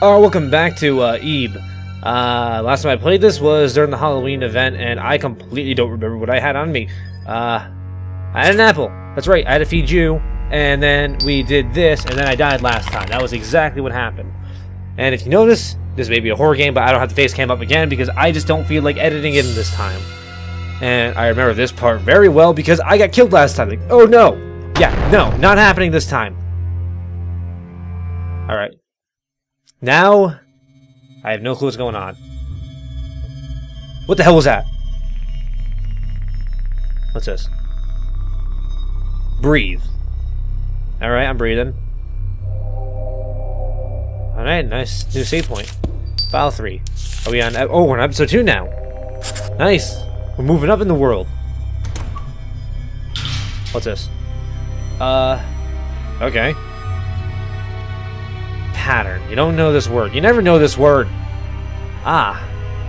Oh, welcome back to Ebe. Last time I played this was during the Halloween event, and I completely don't remember what I had on me. I had an apple. That's right, I had to feed you, and then we did this, and then I died last time. That was exactly what happened. And if you notice, this may be a horror game, but I don't have the face cam up again because I just don't feel like editing it in this time. And I remember this part very well because I got killed last time. Like, oh no! Yeah, no, not happening this time. Alright. Now, I have no clue what's going on. What the hell was that? What's this? Breathe. Alright, I'm breathing. Alright, nice new save point. File 3. Are we on... Oh, we're on episode 2 now. Nice. We're moving up in the world. What's this? Okay. Pattern. You don't know this word. You never know this word. Ah.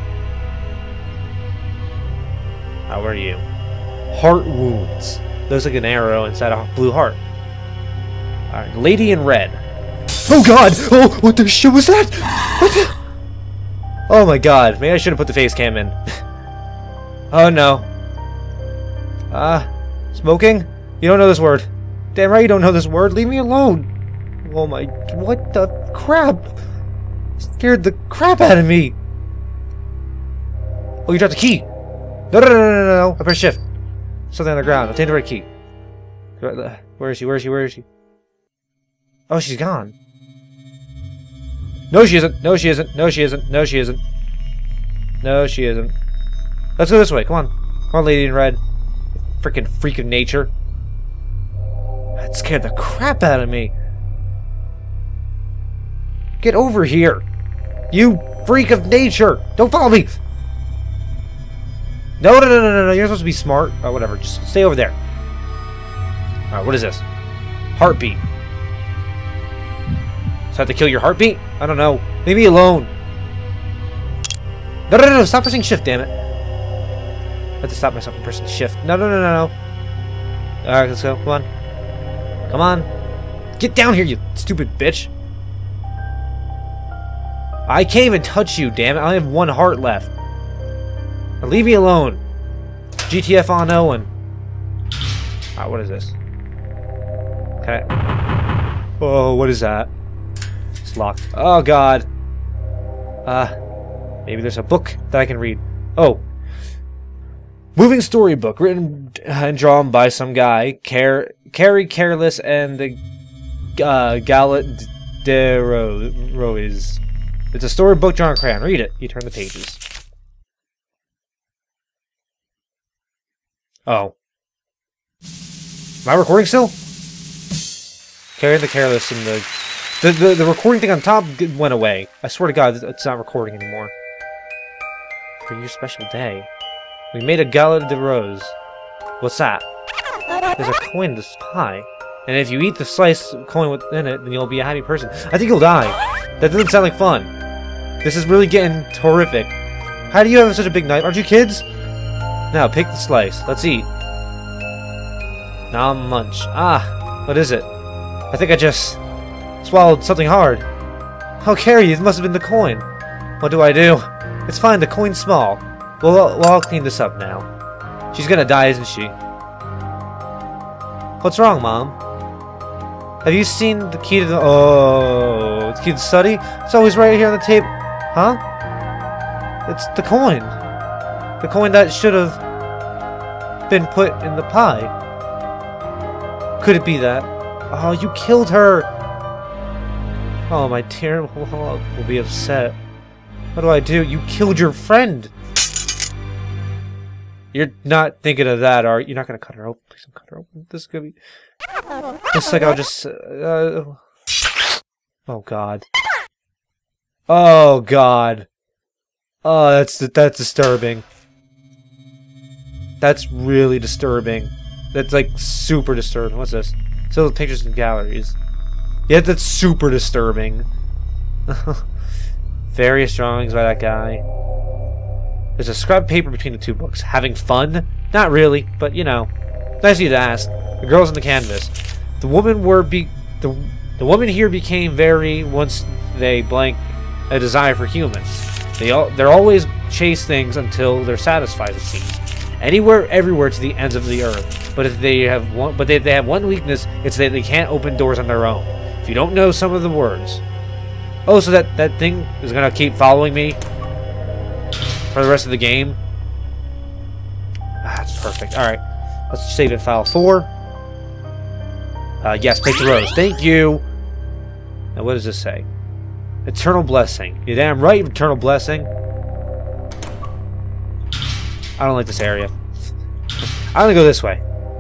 Oh, where are you? Heart wounds. Looks like an arrow inside a blue heart. Alright, lady in red. Oh god! Oh, what the shit was that? What the... Oh my god. Maybe I should have put the face cam in. Oh no. Smoking? You don't know this word. Damn right you don't know this word. Leave me alone. Oh my... What the crap? Scared the crap out of me. Oh, you dropped the key. No. I pressed shift. Something on the ground. I'll take the right key. Where is she? Where is she? Where is she? Oh, she's gone. No, she isn't. No, she isn't. No, she isn't. No, she isn't. No, she isn't. Let's go this way. Come on. Come on, lady in red. Freaking freak of nature. That scared the crap out of me. Get over here. You freak of nature. Don't follow me. No. You're supposed to be smart. Oh, whatever. Just stay over there. Alright, what is this? Heartbeat. So I have to kill your heartbeat? I don't know. Leave me alone. No. Stop pressing shift, damn it. I have to stop myself from pressing shift. No. Alright, let's go. Come on. Come on. Get down here, you stupid bitch. I can't even touch you, damn it. I only have one heart left. Now leave me alone. GTF on Owen. Alright, what is this? Okay. Oh, what is that? It's locked. Oh, God. Maybe there's a book that I can read. Oh. Moving storybook, written and drawn by some guy, Carrie Careless and the Gallet de Rose. It's a storybook drawn on crayon. Read it. You turn the pages. Oh. Am I recording still? Carrie the Careless and the recording thing on top went away. I swear to God, it's not recording anymore. For your special day. We made a Galette de Rose. What's that? There's a coin in this pie. And if you eat the sliced coin within it, then you'll be a happy person. I think you'll die. That doesn't sound like fun. This is really getting horrific. How do you have such a big knife? Aren't you kids? Now, pick the slice. Let's eat. Nom munch. Ah, what is it? I think I just swallowed something hard. Oh, Carrie, it must have been the coin. What do I do? It's fine, the coin's small. Well, I'll clean this up now. She's gonna die, isn't she? What's wrong, Mom? Have you seen the key to the... Oh, the key to the study? It's always right here on the table. Huh? It's the coin. The coin that should have been put in the pie. Could it be that? Oh, you killed her! Oh, my dear will be upset. What do I do? You killed your friend! You're not thinking of that, are you? You're not gonna cut her open. Please don't cut her open. This is gonna be... Looks like I'll just... Oh, God. Oh, God. Oh, that's disturbing. That's really disturbing. That's, like, super disturbing. What's this? Still pictures and galleries. Yeah, that's super disturbing. Various drawings by that guy. There's a scrap paper between the two books. Having fun? Not really, but, you know. Nice of you to ask. The girls on the canvas. The woman here became very once they blank a desire for humans. They're always chase things until they're satisfied, it seems. Anywhere, everywhere to the ends of the earth. But if they have one weakness, it's that they can't open doors on their own. If you don't know some of the words. Oh, so that thing is gonna keep following me for the rest of the game? Ah, that's perfect. Alright. Let's save it file 4. Yes, take the rose. Thank you! Now what does this say? Eternal blessing. You're damn right, eternal blessing. I don't like this area. I'm gonna go this way.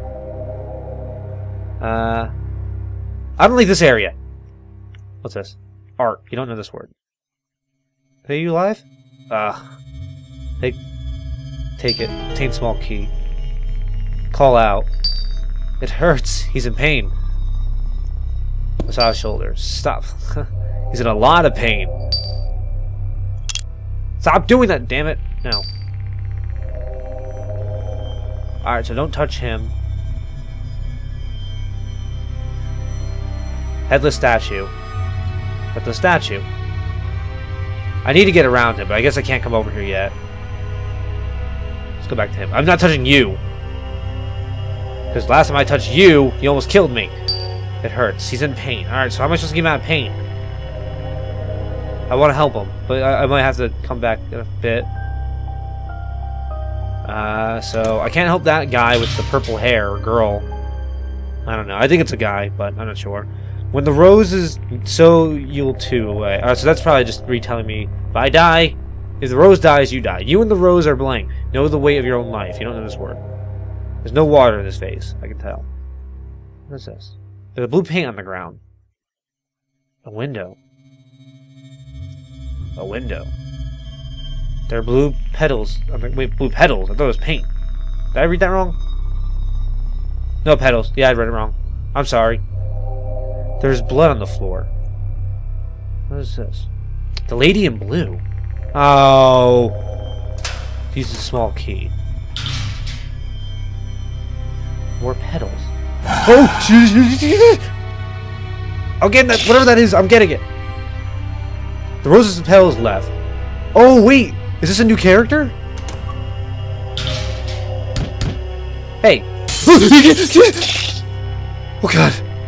I don't like this area. What's this? Art. You don't know this word. Are you alive? Take it. Obtain small key. Call out. It hurts. He's in pain. Massage shoulders. Stop. He's in a lot of pain. Stop doing that, damn it. No. Alright, so don't touch him. Headless statue. Headless statue. I need to get around him, but I guess I can't come over here yet. Let's go back to him. I'm not touching you. Because last time I touched you, you almost killed me. It hurts. He's in pain. Alright, so how am I supposed to get him out of pain? I want to help him, but I might have to come back in a bit. So I can't help that guy with the purple hair, or girl. I don't know. I think it's a guy, but I'm not sure. When the rose is so you'll too away. So that's probably just retelling me, if I die, if the rose dies, you die. You and the rose are blank. Know the weight of your own life. You don't know this word. There's no water in his face. I can tell. What is this? There's a blue paint on the ground. A window. A window. There are blue petals. Wait, blue petals. I thought it was paint. Did I read that wrong? No petals. Yeah, I read it wrong. I'm sorry. There's blood on the floor. What is this? The lady in blue. Oh. Use a small key. More petals. Oh! I'm getting that. Whatever that is, I'm getting it. The roses and petals left. Oh, wait. Is this a new character? Hey. Oh, God.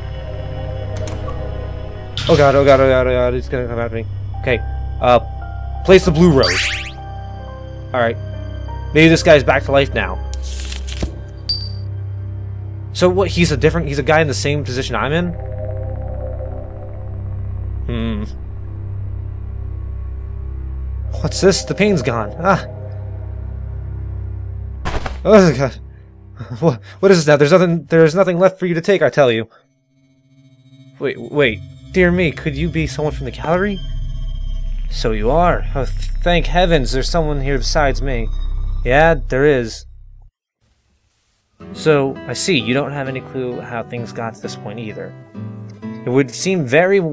Oh, God, oh, God, oh, God, oh, God. It's gonna come after me. Okay. Place the blue rose. Alright. Maybe this guy's back to life now. So what, he's a guy in the same position I'm in? What's this? The pain's gone. Ah. Oh God. What is this now? There's nothing left for you to take, I tell you. Wait. Dear me, could you be someone from the gallery? So you are. Oh, thank heavens, there's someone here besides me. Yeah, there is. So, I see, you don't have any clue how things got to this point either. It would seem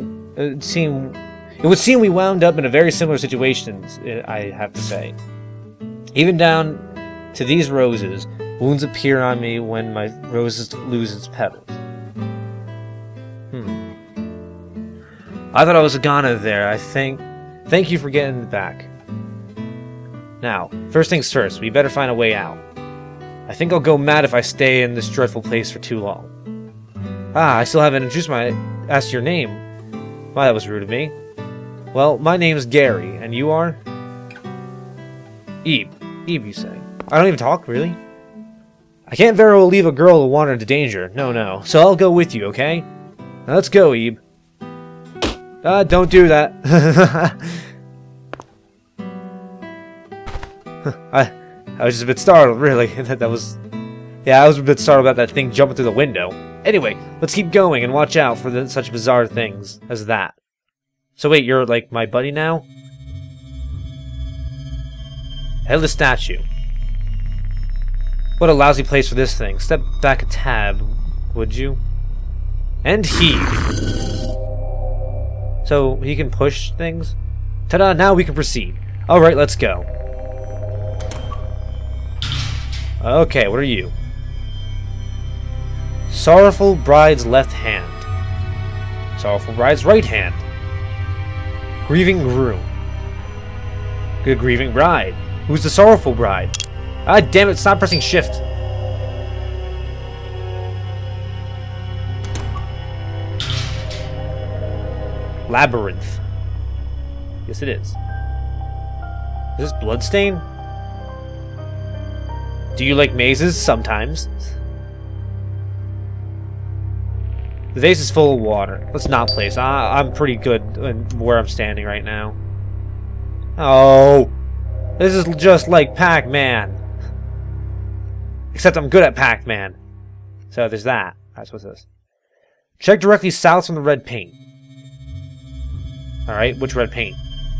we wound up in a very similar situation, I have to say. Even down to these roses, wounds appear on me when my roses lose its petals. I thought I was a goner there, Thank you for getting it back. Now, first things first, we better find a way out. I think I'll go mad if I stay in this dreadful place for too long. Ah, I still haven't asked your name. Why, that was rude of me. Well, my name's Gary, and you are? Ebe. Ebe, you say? I don't even talk, really? I can't very well leave a girl to wander into danger. No. So I'll go with you, okay? Now let's go, Ebe. Don't do that. I was just a bit startled, really. Yeah, I was a bit startled about that thing jumping through the window. Anyway, let's keep going and watch out for such bizarre things as that. So wait, you're like my buddy now? Headless statue. What a lousy place for this thing. Step back a tab, would you? And heave. So he can push things? Ta-da, now we can proceed. Alright, let's go. Okay, what are you? Sorrowful bride's left hand. Sorrowful bride's right hand. Grieving groom. Good grieving bride. Who's the sorrowful bride? Ah, damn it, stop pressing shift. Labyrinth. Yes, it is. Is this bloodstain? Do you like mazes? Sometimes. The vase is full of water. Let's not place. I'm pretty good in where I'm standing right now. Oh, this is just like Pac-Man. Except I'm good at Pac-Man. So there's that. That's what's this. Check directly south from the red paint. Alright, which red paint?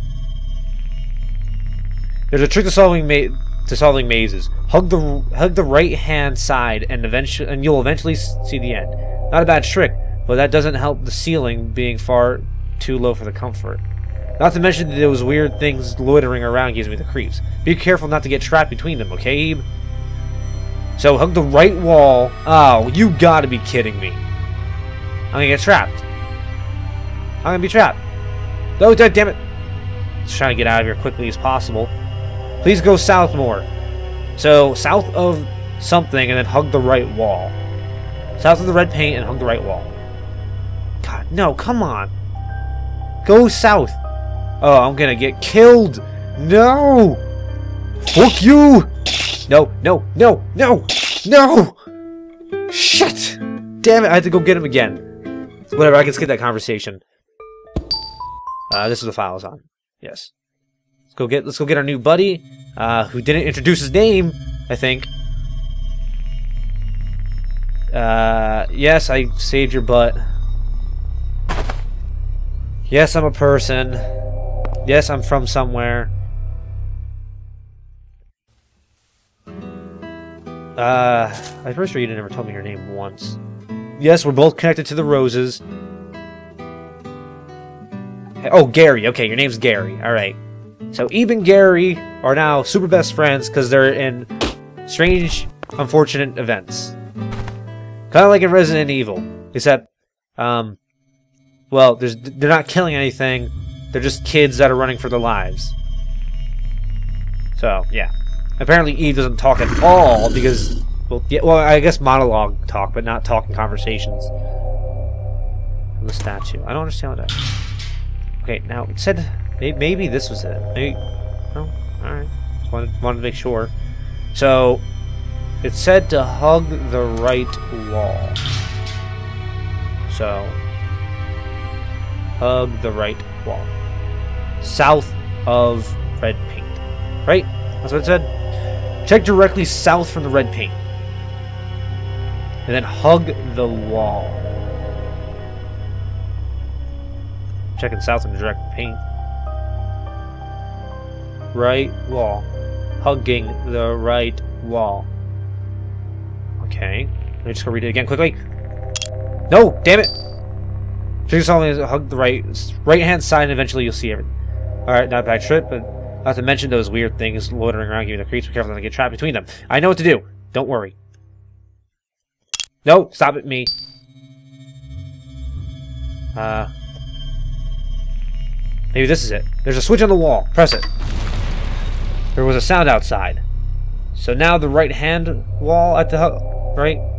There's a trick to solving mazes. Hug the right-hand side, and you'll eventually see the end. Not a bad trick, but that doesn't help the ceiling being far too low for the comfort. Not to mention that those weird things loitering around gives me the creeps. Be careful not to get trapped between them, okay, Ebe? So, hug the right wall. Oh, you gotta be kidding me. I'm gonna get trapped. I'm gonna be trapped. Oh, damn it. Just trying to get out of here quickly as possible. Please go south more. So, south of something and then hug the right wall. South of the red paint and hug the right wall. God, no, come on. Go south. Oh, I'm gonna get killed. No. Fuck you. No, no, no, no, no. Shit. Damn it, I had to go get him again. Whatever, I can skip that conversation. This is the file is on. Yes. Let's go get our new buddy, who didn't introduce his name, I think. Yes, I saved your butt. Yes, I'm a person. Yes, I'm from somewhere. I'm pretty sure you never told me your name once. Yes, we're both connected to the roses. Oh, Gary. Okay, your name's Gary. Alright. So, Ebe and Gary are now super best friends because they're in strange, unfortunate events. Kind of like in Resident Evil. Except, well, they're not killing anything. They're just kids that are running for their lives. So, yeah. Apparently, Eve doesn't talk at all because, well, yeah, well, I guess monologue talk, but not talking conversations. From the statue. I don't understand what that is. Okay, now it said maybe this was it. Maybe, oh, all right. Just wanted to make sure. So it said to hug the right wall. So hug the right wall, south of red paint. Right? That's what it said. Check directly south from the red paint, and then hug the wall. Checking south in the direct paint. Right wall. Hugging the right wall. Okay. Let me just go read it again quickly. No! Damn it! Check something. Hug the right hand side and eventually you'll see everything. Alright, not a bad trip, but not to mention those weird things loitering around giving the creeps. Be careful not to get trapped between them. I know what to do. Don't worry. No! Stop it, me. Maybe this is it. There's a switch on the wall. Press it. There was a sound outside. So now the right hand wall at the right